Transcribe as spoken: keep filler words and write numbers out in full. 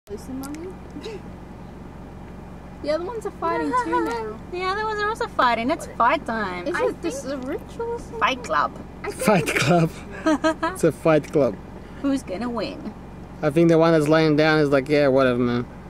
Listen, mommy. The other ones are fighting too now. The other ones are also fighting. It's fight time. Is it this a ritual? Fight club. Fight club. It's a fight club. Who's gonna win? I think the one that's laying down is like, yeah, whatever, man.